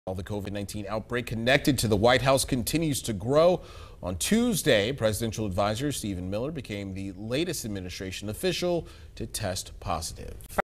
While the COVID-19 outbreak connected to the White House continues to grow, on Tuesday, presidential advisor Stephen Miller became the latest administration official to test positive.